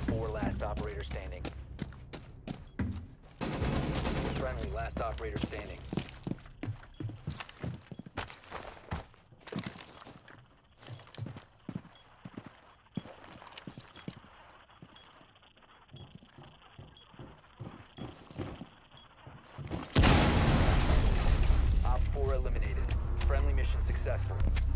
4 last operator standing. Friendly, last operator standing. Op 4 eliminated. Friendly mission successful.